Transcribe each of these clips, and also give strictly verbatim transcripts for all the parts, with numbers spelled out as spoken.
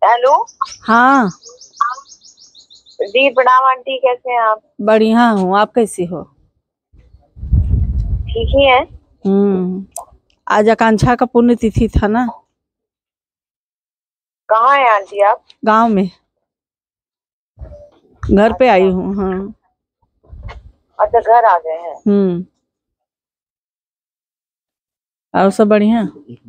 Hello. हाँ जी प्रणाम आंटी, कैसे हैं आप? बढ़िया हूँ, आप कैसी हो? ठीक ही है। हम्म आज आकांक्षा का पुण्यतिथि था ना। कहाँ है आंटी आप? गांव में, घर पे आई अच्छा हूँ। हाँ। अच्छा, घर आ गए हैं। हम्म और सब बढ़िया।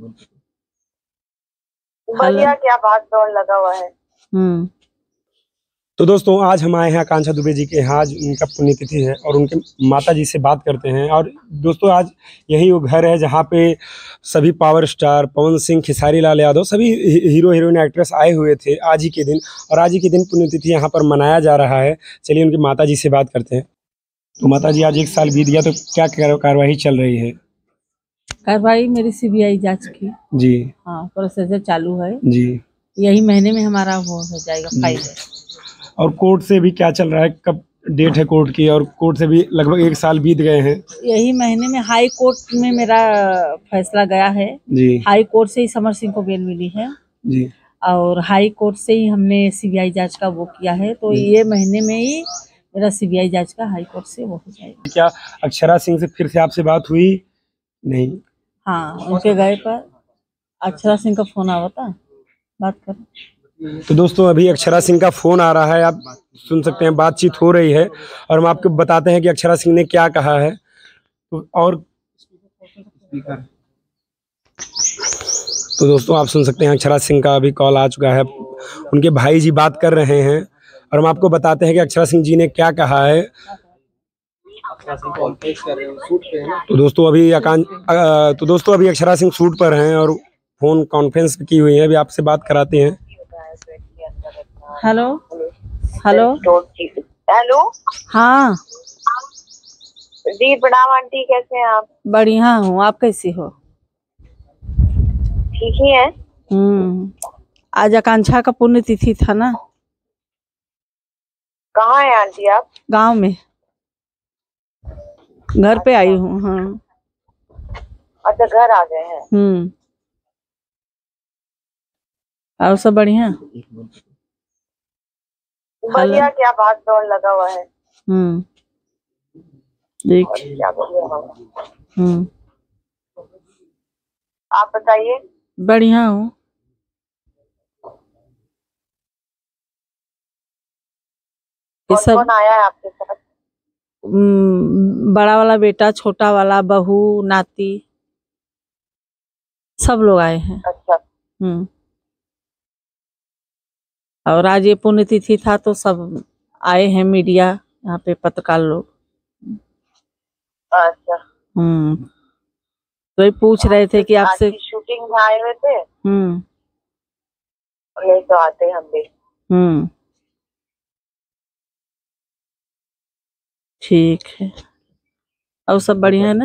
हेलो। बढ़िया, क्या भाग दौड़ लगा हुआ है। हम्म तो दोस्तों, आज हम आए हैं आकांक्षा दुबे जी के यहाँ। आज उनका पुण्यतिथि है और उनके माता जी से बात करते हैं। और दोस्तों, आज यही वो घर है जहाँ पे सभी पावर स्टार पवन सिंह, खेसारी लाल यादव, सभी हीरो हीरोइन एक्ट्रेस आए हुए थे आज ही के दिन। और आज ही के दिन पुण्यतिथि यहाँ पर मनाया जा रहा है। चलिए उनकी माता जी से बात करते हैं। तो माता जी, आज एक साल बीत गया, तो क्या कार्रवाई चल रही है? कार्रवाई मेरी सीबीआई जांच की। जी। हाँ, प्रोसीजर चालू है जी। यही महीने में हमारा वो हो जाएगा फाइल है। और कोर्ट से भी क्या चल रहा है? कब डेट है कोर्ट की? और कोर्ट से भी लगभग एक साल बीत गए हैं। यही महीने में हाई कोर्ट में मेरा फैसला गया है जी। हाई कोर्ट से ही समर सिंह को बेल मिली है जी। और हाई कोर्ट से ही हमने सीबीआई जांच का वो किया है, तो ये महीने में ही मेरा सीबीआई जांच का हाई कोर्ट से वो हो जाएगा। क्या अक्षरा सिंह से फिर से आपसे बात हुई? नहीं। हाँ, उनके गए पर अक्षरा सिंह का फोन आवा था, बात कर। तो दोस्तों, अभी अक्षरा सिंह का फोन आ रहा है, आप सुन सकते हैं, बातचीत हो रही है। और हम आपको बताते हैं कि अक्षरा सिंह ने क्या कहा है। तो और तो दोस्तों, आप सुन सकते हैं अक्षरा सिंह का अभी कॉल आ चुका है। उनके भाई जी बात कर रहे हैं और हम आपको बताते हैं कि अक्षरा सिंह जी ने क्या कहा है। तो दोस्तों अभी आकांश तो दोस्तों अभी अक्षरा सिंह शूट पर हैं और फोन कॉन्फ्रेंस की हुई है। अभी आपसे बात कराते हैं। Hello hello hello. हाँ जी प्रणाम आंटी, कैसे हैं आप? बढ़िया हूँ, आप कैसी हो? ठीक ही है। हम्म आज आकांक्षा का पुण्यतिथि था ना। कहाँ है आंटी आप? गांव में, घर पे आई हूँ। हाँ। अच्छा, घर आ गए हैं। हम्म और सब बढ़िया। बढ़िया, क्या भाग दौड़ लगा हुआ है। हम्म देख क्या बढ़िया। हम्म आप बताइए। बढ़िया हूँ। कौन कौन आया है आपके साथ? बड़ा वाला बेटा, छोटा वाला बहू, नाती, सब लोग आए हैं। अच्छा। हम्म और आज ये पुण्यतिथि था तो सब आए हैं, मीडिया यहाँ पे, पत्रकार लोग। अच्छा। हम्म तो ये पूछ रहे थे कि आपसे शूटिंग में आए हुए थे। हम्म नहीं तो आते हम भी। हम्म ठीक है। और सब बढ़िया है ना?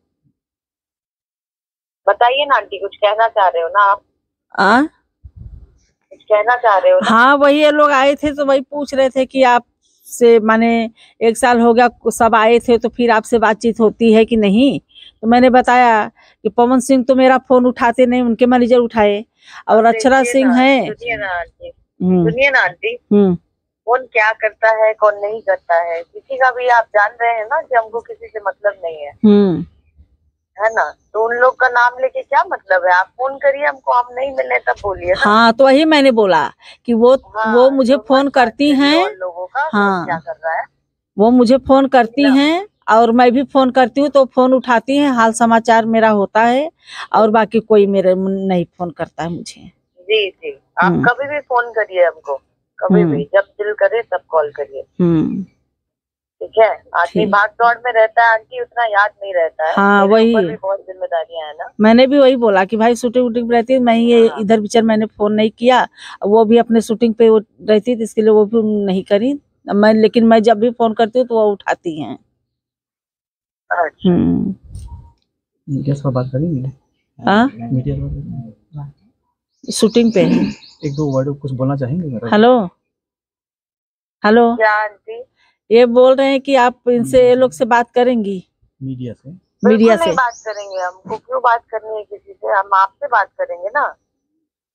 बताइए ना आंटी, कुछ कहना चाह रहे हो ना आप? आ? कुछ कहना चाह रहे हो ना? हाँ, वही ये लोग आए थे तो वही पूछ रहे थे कि आप से, माने एक साल हो गया सब आए थे तो फिर आपसे बातचीत होती है कि नहीं। तो मैंने बताया कि पवन सिंह तो मेरा फोन उठाते नहीं, उनके मैनेजर उठाए। और अक्षरा सिंह है। सुनिए ना आंटी, सुनिए ना आंटी, हम्म कौन क्या करता है कौन नहीं करता है किसी का भी आप जान रहे हैं ना कि हमको किसी से मतलब नहीं है। हम्म है ना? तो उन लोग का नाम लेके क्या मतलब है? आप फोन करिए हमको, हम नहीं मिले तब बोलिए ना। हाँ, तो वही मैंने बोला कि वो हाँ, वो मुझे तो फोन करती हैं। लोगों का हाँ, क्या कर रहा है, वो मुझे फोन करती हैं और मैं भी फोन करती हूँ तो फोन उठाती हैं, हाल समाचार मेरा होता है। और बाकी कोई मेरे नहीं फोन करता है मुझे। जी जी, आप कभी भी फोन करिए हमको, कभी भी, जब दिल करे तब कॉल करिए। हम्म ठीक है। आदमी भाग दौड़ में रहता है आंटी, उतना याद नहीं रहता है। हाँ, वही भी बहुत जिम्मेदारियां है ना। मैंने भी वही बोला कि भाई शूटिंग वूटिंग रहती है, मैं ये हाँ। इधर विचार मैंने फोन नहीं किया, वो भी अपने शूटिंग पे वो रहती थी, इसके लिए वो भी नहीं करी मैं। लेकिन मैं जब भी फोन करती हूँ तो वो उठाती हैं। अच्छा। मीडिया से बात करेंगे? हाँ, मीडिया शूटिंग पे एक दो वर्ड कुछ बोलना चाहेंगे? हेलो हेलो, क्या आंटी? ये बोल रहे हैं कि आप इनसे, ये लोग से बात करेंगी? मीडिया से? मीडिया से नहीं बात करेंगे, हमको क्यों बात करनी है किसी से, हम आपसे बात करेंगे ना।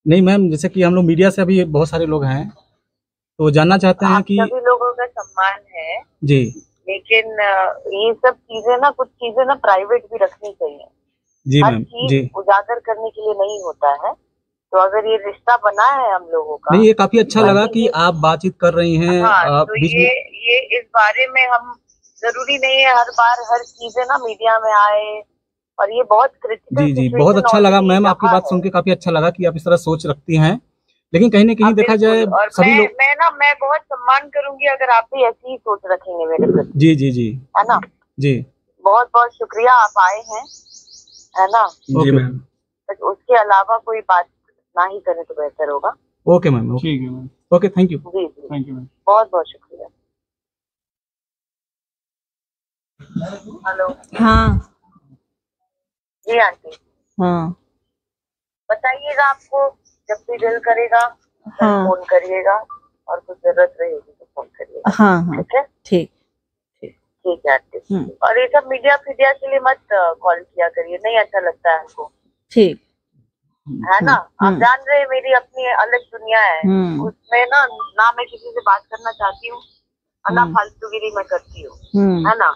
नहीं मैम, जैसे कि हम लोग मीडिया से अभी बहुत सारे लोग हैं तो जानना चाहते हैं आप कि सभी लोगों का सम्मान है, जी लेकिन अ, ये सब चीजें ना, कुछ चीजें ना प्राइवेट भी रखनी चाहिए। जी हर मैम चीज जी। उजागर करने के लिए नहीं होता है। तो अगर ये रिश्ता बना है हम लोगों का, नहीं, ये काफी अच्छा तो लगा कि ये- आप बातचीत कर रही हैं। हाँ, आप तो बीच ये में ये इस बारे में हम, जरूरी नहीं है हर बार हर चीजें ना मीडिया में आए, और ये बहुत क्रिटिकल जी जी, बहुत अच्छा लगा मैम, आपकी बात सुन के काफी अच्छा लगा कि आप इस तरह सोच रखती हैं। लेकिन कहीं ना कहीं देखा जाए और सभी मैं लोग, मैं ना मैं बहुत सम्मान करूंगी अगर आप भी ऐसी ही सोच रखेंगे मेरे प्रति, जी जी जी है ना। जी बहुत बहुत शुक्रिया, आप आए हैं, है ना। जी मैम। तो उसके अलावा कोई बात ना ही करें तो बेहतर होगा। ओके मैम, ठीक है मैम, ओके, थैंक यू, जी जी, थैंक यू मैम। बहुत बहुत शुक्रिया। हेलो। हाँ जी आंटी, हाँ बताइएगा, आपको जब भी दिल करेगा हाँ फोन करिएगा, और कुछ जरूरत रहेगी तो फोन करिएगा। हाँ हाँ ठीक है, ठीक। ठीक है आंटी। हम्म, और ये सब मीडिया फीडिया के लिए मत कॉल किया करिए, नहीं अच्छा लगता है हमको, ठीक। है ना। आप हम्म। जान रहे हैं मेरी अपनी अलग दुनिया है, हम्म। उसमें ना ना मैं किसी से बात करना चाहती हूँ और ना हम्म। फालतूगिरी मैं करती हूँ, हम्म, है ना।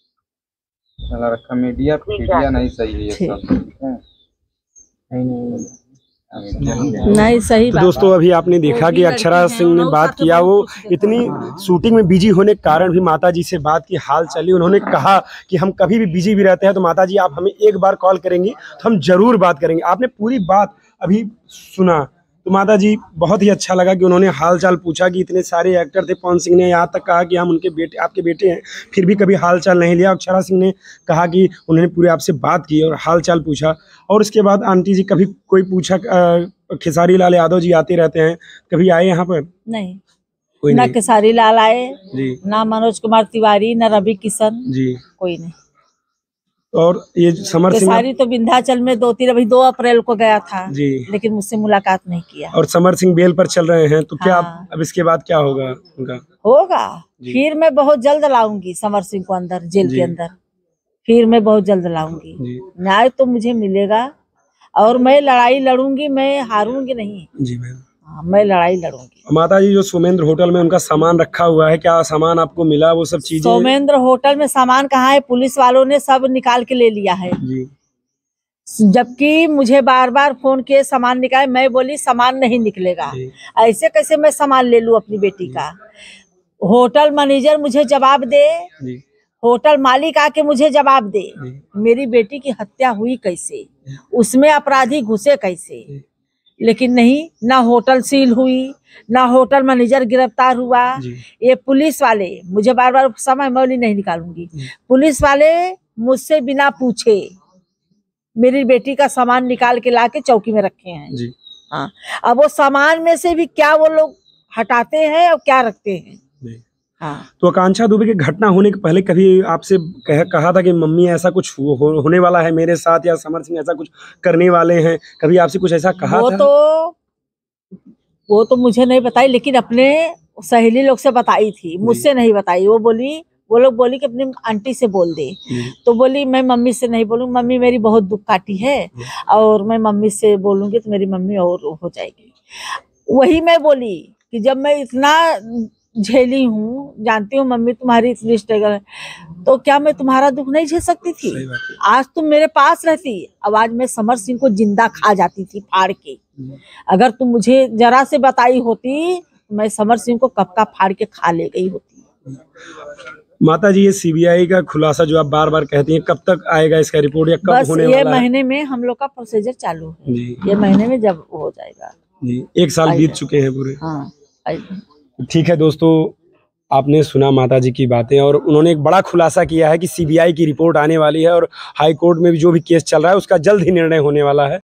चला रखा मीडिया ठीक है। मीडिया नहीं सही है ये ठीक। सब, ठीक है। नहीं नहीं नहीं सही तो बात। दोस्तों अभी आपने देखा कि अक्षरा सिंह ने बात किया, वो इतनी शूटिंग में बिजी होने के कारण भी माता जी से बात की हाल चली। उन्होंने कहा कि हम कभी भी बिजी भी रहते हैं तो माता जी आप हमें एक बार कॉल करेंगी तो हम जरूर बात करेंगे। आपने पूरी बात अभी सुना तो माता जी बहुत ही अच्छा लगा कि उन्होंने हाल चाल पूछा कि इतने सारे एक्टर थे। पवन सिंह ने यहाँ तक कहा कि हम उनके बेटे आपके बेटे हैं, फिर भी कभी हाल चाल नहीं लिया। अक्षरा सिंह ने कहा कि उन्होंने पूरे आपसे बात की और हाल चाल पूछा। और उसके बाद आंटी जी कभी कोई पूछा, खेसारी लाल यादव जी आते रहते हैं, कभी आए यहाँ पर? नहीं, कोई ना नहीं खेसारी लाल आए, जी ना मनोज कुमार तिवारी, ना रवि किशन, जी। कोई नहीं। और ये समर सिंह खेसारी तो विंध्याचल में दो तीन अभी दो अप्रैल को गया था जी, लेकिन मुझसे मुलाकात नहीं किया। और समर सिंह बेल पर चल रहे हैं तो क्या हाँ। अब इसके बाद क्या होगा उनका? होगा, जी। फिर मैं बहुत जल्द लाऊंगी समर सिंह को अंदर, जेल जी। के अंदर, फिर मैं बहुत जल्द लाऊंगी। जी न्याय तो मुझे मिलेगा और मैं लड़ाई लड़ूंगी, मैं हारूंगी नहीं। जी मैम। हाँ, मैं लड़ाई लड़ूंगी। माता जी जो सोमेंद्र होटल में उनका सामान रखा हुआ है, क्या सामान आपको मिला? वो सब चीजें सोमेंद्र होटल में सामान कहाँ है? पुलिस वालों ने सब निकाल के ले लिया है, जी जबकि मुझे बार बार फोन किए सामान निकाले। मैं बोली सामान नहीं निकलेगा, जी ऐसे कैसे मैं सामान ले लूं अपनी बेटी का। होटल मैनेजर मुझे जवाब दे, जी होटल मालिक आके मुझे जवाब दे, जी मेरी बेटी की हत्या हुई कैसे, उसमें अपराधी घुसे कैसे। लेकिन नहीं, ना होटल सील हुई, ना होटल मैनेजर गिरफ्तार हुआ। जी ये पुलिस वाले मुझे बार बार समय मौली नहीं निकालूंगी, जी। पुलिस वाले मुझसे बिना पूछे मेरी बेटी का सामान निकाल के लाके चौकी में रखे हैं। जी हाँ, अब वो सामान में से भी क्या वो लोग हटाते हैं और क्या रखते हैं। जी। हाँ, तो आकांक्षा दुबे की घटना होने के पहले कभी आपसे कह, कहा था कि मम्मी ऐसा कुछ हो, हो, होने वाला है मेरे साथ, या समर सिंह ऐसा कुछ करने वाले हैं, कभी आपसे कुछ ऐसा कहा वो था? तो वो तो मुझे नहीं बताई, लेकिन अपने सहेली लोग से बताई थी, मुझसे नहीं बताई। वो बोली, वो लोग बोली कि अपनी आंटी से बोल दे। तो बोली मैं मम्मी से नहीं बोलूंगी, मम्मी मेरी बहुत दुख काटी है और मैं मम्मी से बोलूंगी तो मेरी मम्मी और हो जाएगी। वही मैं बोली कि जब मैं इतना झेली हूँ, जानती हूँ मम्मी तुम्हारी इतनी स्ट्रगल है, तो क्या मैं तुम्हारा दुख नहीं झेल सकती थी? सही बात है। आज तुम मेरे पास रहती, अब आज मैं समर सिंह को जिंदा खा जाती थी फाड़ के। अगर तुम मुझे जरा से बताई होती, मैं समर सिंह को कब का फाड़ के खा ले गई होती। माता जी ये सीबीआई का खुलासा जो आप बार बार कहती हैं, कब तक आएगा इसका रिपोर्ट, या कब बस होने ये वाला है? महीने में हम लोग का प्रोसीजर चालू है, जी ये महीने में जब हो जाएगा। जी, एक साल बीत चुके हैं पूरे। हाँ, ठीक है दोस्तों, आपने सुना माता जी की बातें, और उन्होंने एक बड़ा खुलासा किया है कि सीबीआई की रिपोर्ट आने वाली है और हाई कोर्ट में भी जो भी केस चल रहा है उसका जल्द ही निर्णय होने वाला है।